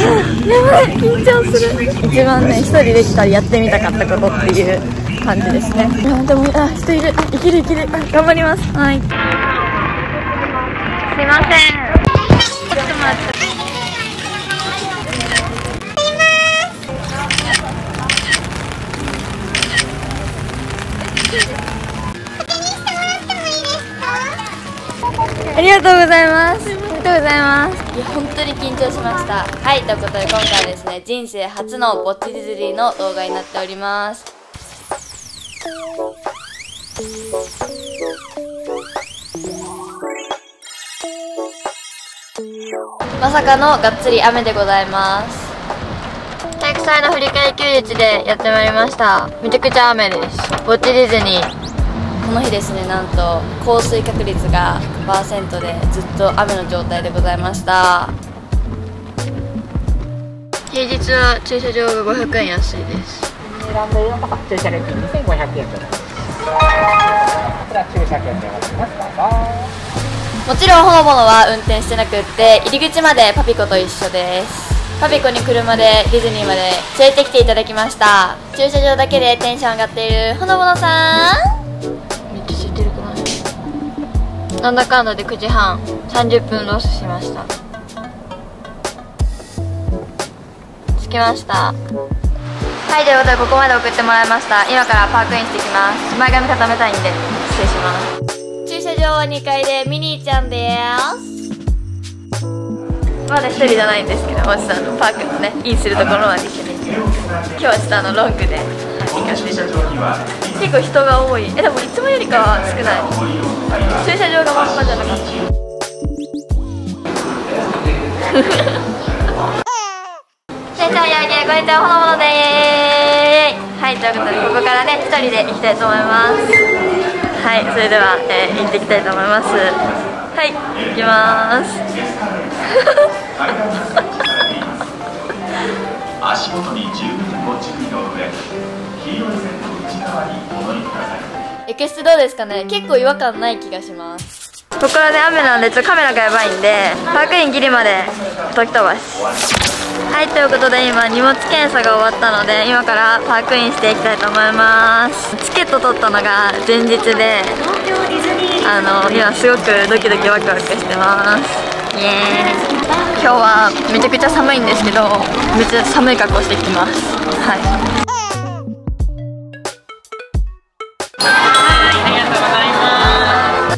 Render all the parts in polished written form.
緊張する。一番ね、一人できたらやってみたかったことっていう感じですね。いやでも、人いる。いけるいける。頑張ります。はい。すいません。ちょっと待って。ありがとうございます。ありがとうございます。いや、本当に緊張しました。はい、ということで今回はですね、人生初のぼっちディズニーの動画になっております。まさかのがっつり雨でございます。体育祭の振り替え休日でやってまいりました。めちゃくちゃ雨です。ぼっちディズニー。この日ですね、なんと降水確率が 100% でずっと雨の状態でございました。平日は駐車場が500円安いです。 選んでいるのが駐車料金2500円となります。こちら駐車券でございます。どうぞ。 もちろんほのぼのは運転してなくって、入り口までパピコと一緒です。パピコに車でディズニーまで連れてきていただきました。駐車場だけでテンション上がっているほのぼのさん、なんだかんだで9時半、30分ロスしました。着きました。はい、ということでここまで送ってもらいました。今からパークインしてきます。前髪固めたいんで失礼します。駐車場は2階でミニーちゃんです。まだ1人じゃないんですけど、もうちょっとパークのね、インするところまで一緒に。今日はちょっとロングで行かせていただきます。結構人が多い。でもいつもよりかは少ない。駐車場が真っ赤じゃなかった。センターやげ、こんにちは、ほのぼのでーす。はい、ということでここからね、1人で行きたいと思います。はい、それでは、行っていきたいと思います。はい、行きまーす。足元に十分ご注意の上、黄色い線の内側にお乗りください。エクステどうですかね。結構違和感ない気がします。ここからね、雨なんでちょっとカメラがやばいんで、パークインギリまで時飛ばし。はい、ということで今荷物検査が終わったので、今からパークインしていきたいと思います。チケット取ったのが前日で、今すごくドキドキワクワクしてます。イエーイ。今日はめちゃくちゃ寒いんですけど、めっちゃ寒い格好してきます。はい。ありがとうございます。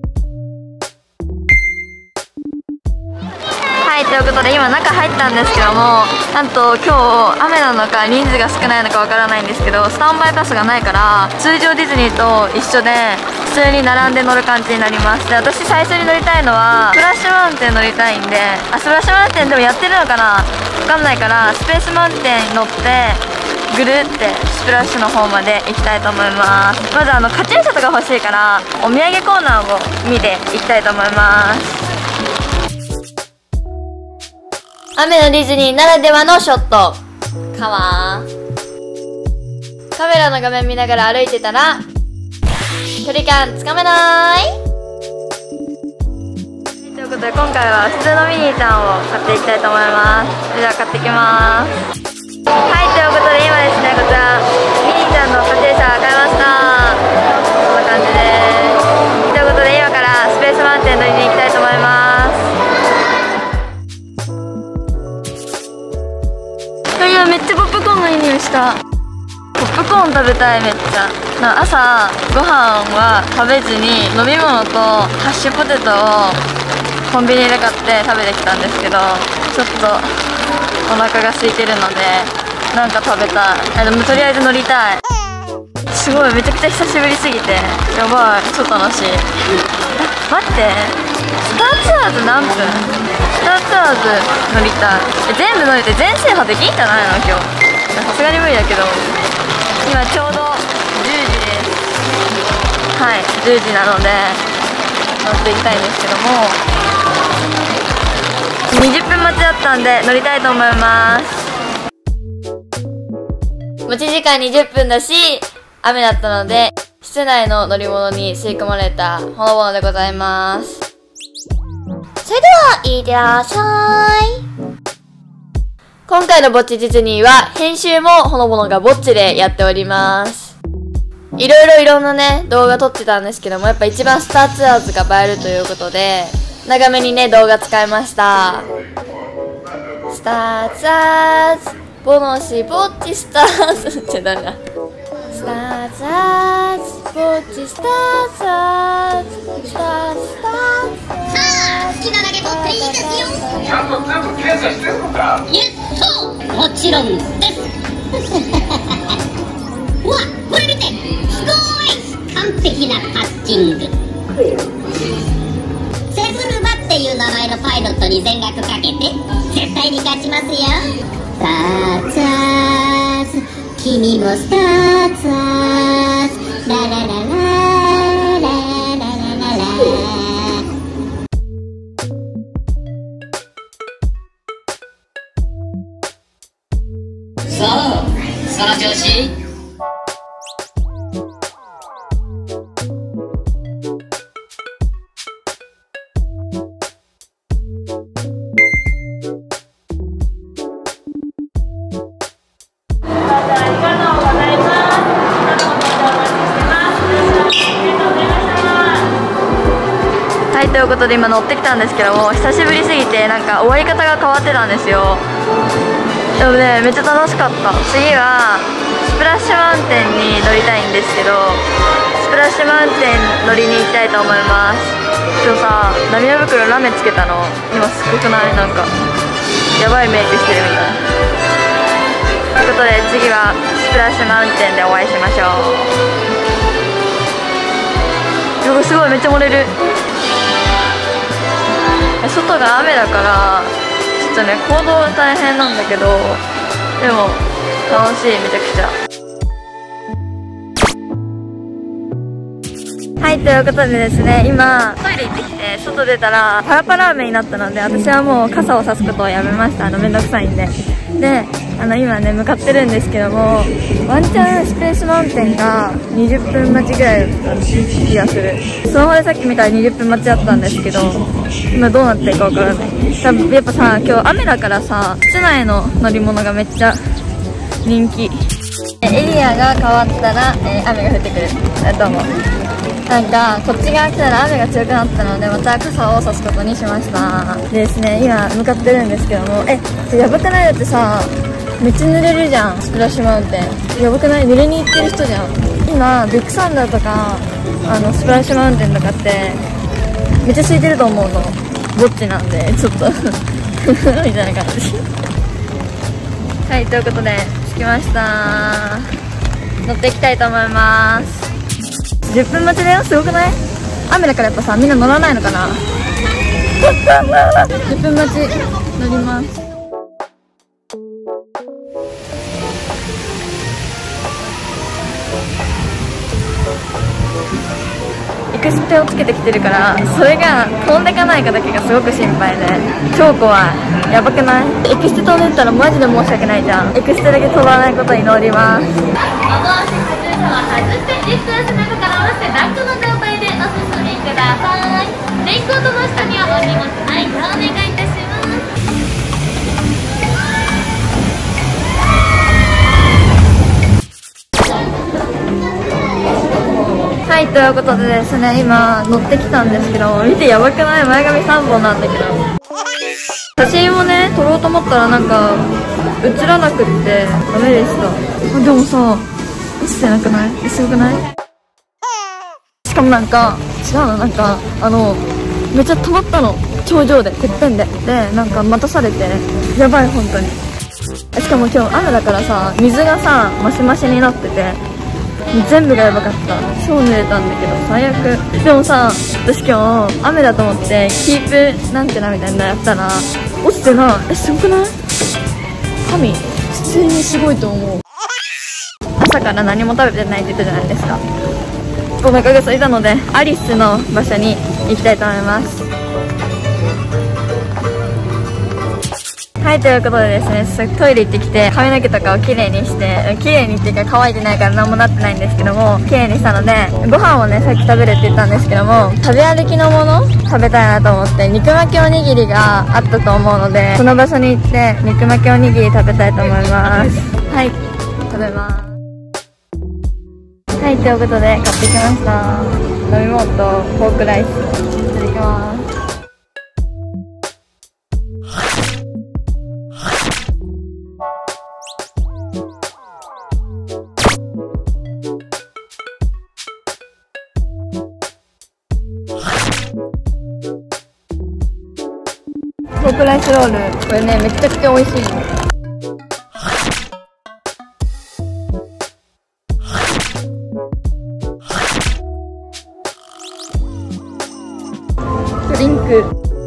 はい、ということで今中入ったんですけども、なんと今日雨なのか人数が少ないのかわからないんですけど、スタンバイパスがないから通常ディズニーと一緒で普通に並んで乗る感じになります。で、私最初に乗りたいのはスプラッシュマウンテン乗りたいんで、スプラッシュマウンテンでもやってるのかな、わかんないから、スペースマウンテン乗ってぐるってスプラッシュの方まで行きたいと思います。まずカチューシャとか欲しいからお土産コーナーを見ていきたいと思います。雨のディズニーならではのショットかわー。カメラの画面見ながら歩いてたら距離感つかめない。ということで今回は普通のミニーちゃんを買っていきたいと思います。それでは買ってきます。はい、ということで今ですね、こちらミニーちゃんのカチューシャ買いました。こんな感じです。ということで今からスペースマウンテン乗りに行きたいと思います。めっちゃポップコーンのいい匂いした。ポップコーン食べたい。めっちゃ朝ご飯は食べずに飲み物とハッシュポテトをコンビニで買って食べてきたんですけど、ちょっとお腹が空いてるのでなんか食べたい。でもとりあえず乗りたい。すごいめちゃくちゃ久しぶりすぎてやばい、超楽しい。待って、スターツアーズ何分？スターツアーズ乗りたい。全部乗れて全制覇できんじゃないの今日。さすがに無理だけど、今ちょうど10時です。はい、10時なので乗っていきたいんですけども、20分待ちだったんで乗りたいと思います。持ち時間20分だし雨だったので室内の乗り物に吸い込まれたほのぼのでございます。それでは、いってらっしゃい。 今回のぼっちディズニーは編集もほのぼのがぼっちでやっております。いろんなね、動画撮ってたんですけども、やっぱ一番スターツアーズが映えるということで、長めにね、動画使いました。スターツアーズ、ぼのしぼっちスターズって誰だ？スターツアーズ、ぼっちスターツアーズ、スターツアーズ。さあ、好きなだけ撮っていいですよ。 ちゃんと全部検査してるのか？ いえ、そう、もちろんです。うわ、これ見て、すごい完璧なパッチング。セブルバっていう名前のパイロットに全額かけて絶対に勝ちますよ。スターツアーズ、君もスターツアーズ、ラララララララララ。そう、その調子。 はい、ということで今乗ってきたんですけども、久しぶりすぎてなんか終わり方が変わってたんですよ。でもね、めっちゃ楽しかった。次はスプラッシュマウンテンに乗りたいんですけど、スプラッシュマウンテン乗りに行きたいと思います。今日さ、涙袋ラメつけたの今すごくない？なんかやばいメイクしてるみたい。ということで次はスプラッシュマウンテンでお会いしましょう。すごい、めっちゃ漏れる。外が雨だからちょっとね、行動は大変なんだけど、でも楽しい、めちゃくちゃ。はい、ということでですね、今トイレ行ってきて外出たらパラパラ雨になったので、私はもう傘を差すことをやめました。めんどくさいんで。で、今ね向かってるんですけども、ワンチャンスペースマウンテンが20分待ちぐらいだった気がする。スマホでさっき見たら20分待ちだったんですけど、今どうなってるかわからない。多分やっぱさ、今日雨だからさ、室内の乗り物がめっちゃ人気。エリアが変わったら、雨が降ってくる。どうも。なんかこっち側来たら雨が強くなったので、また傘を差すことにしました。でですね、今向かってるんですけども、やばくない？だってさ、めっちゃ濡れるじゃん、スプラッシュマウンテン。やばくない？濡れに行ってる人じゃん。今ビッグサンダーとかスプラッシュマウンテンとかってめっちゃ空いてると思うの。ぼっちなんでちょっとみたいな感じ。はい、ということで着きました。乗っていきたいと思います。10分待ちだよ。すごくない？雨だからやっぱさ、みんな乗らないのかな10分待ち乗ります。エクステをつけてきてるから、それが飛んでかないかだけがすごく心配で超怖い。やばくない？エクステ飛んでったらマジで申し訳ないじゃん。エクステだけ飛ばないことに乗ります。 お帽子、靴下は外してリップを背中から下ろしてラックの状態でお進みください。レインコートの下にはお荷物ないかお願いいたします。 はい、ということでですね、今乗ってきたんですけど、見てやばくない？前髪3本なんだけど、写真をね撮ろうと思ったらなんか映らなくってダメでした。でもさ、落ちてなくない？すごくない？しかもなんか違うの、なんかめっちゃ止まったの、頂上で、てっぺんで。でなんか待たされて、やばい本当に。しかも今日雨だからさ、水がさマシマシになってて、全部がやばかった。超濡れたんだけど最悪。でもさ、私今日雨だと思ってキープなんてなみたいなやったら落ちてない。すごくない？神、普通にすごいと思う。朝から何も食べてないって言ったじゃないですか。お腹が空いたのでアリスの場所に行きたいと思います。ははい、ということでですね、トイレ行ってきて髪の毛とかをきれいにして、きれいにっていうか乾いてないから何もなってないんですけども、きれいにしたので、ご飯をねさっき食べるって言ったんですけども、食べ歩きのもの食べたいなと思って、肉巻きおにぎりがあったと思うので、その場所に行って肉巻きおにぎり食べたいと思います。はい、食べます。はい、ということで買ってきました。飲み物とポークライスいただきます。ポークライスロール、これねめちゃくちゃ美味しいの。ドリンク。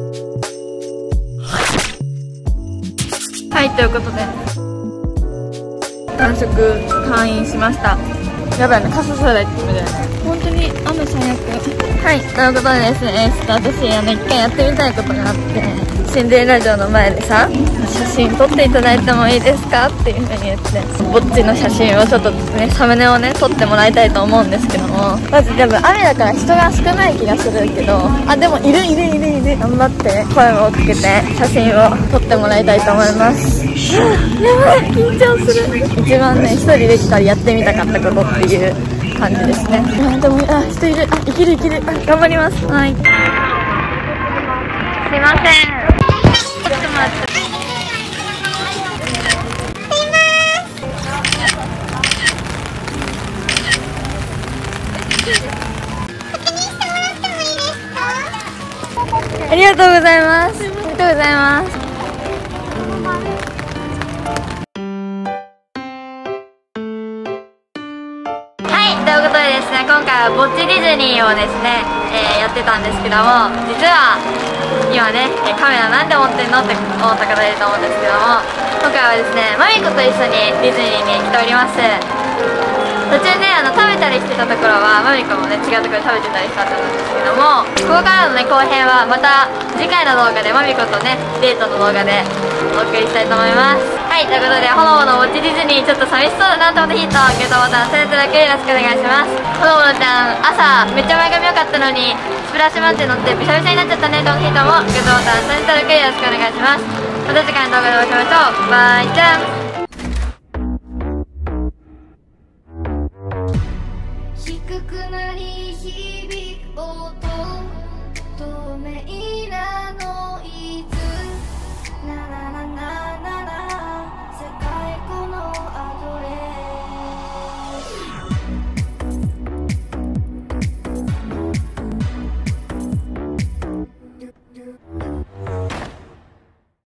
はい、ということで完食完飲しました。やばいね、傘さらいって決めて本当に雨最悪。はい、ということでですね、ちょっと私一回やってみたいことがあって、シンデレラ城の前でさ、写真撮っていただいてもいいですかっていう風に言って、ぼっちの写真をちょっとね、サムネをね撮ってもらいたいと思うんですけども、まず多分雨だから人が少ない気がするけど、あ、でもいる頑張って声をかけて写真を撮ってもらいたいと思います。やばい、緊張する。一番ね、一人できたらやってみたかったことっていう感じですね。でも、人いる。いける。頑張ります。はい。すいません。ちょっと待って。ありがとうございます。はい、ということでですね、今回はぼっちディズニーをですね、やってたんですけども、実は今ね、カメラなんで持ってんのって思った方いると思うんですけども、今回はですね、マミコと一緒にディズニーに来ております。途中ね、食べたりしてたところはマミコもね、違うところで食べてたりしたと思うんですけども、ここからのね、後編はまた次回の動画でマミコとね、デートの動画でお送りしたいと思います。はい、ということで、ほのぼのぼっちディズニーちょっと寂しそうだなと思ってヒット、グッドボタン、それぞれだけよろしくお願いします。ほのぼのちゃん、朝めっちゃ前髪良かったのにスプラッシュマウンテン乗ってびしゃびしゃになっちゃったねと思ってヒットもグッドボタン、それぞれだけよろしくお願いします。また次回の動画でお会いしましょう。バイチャン。低くなり響く音透明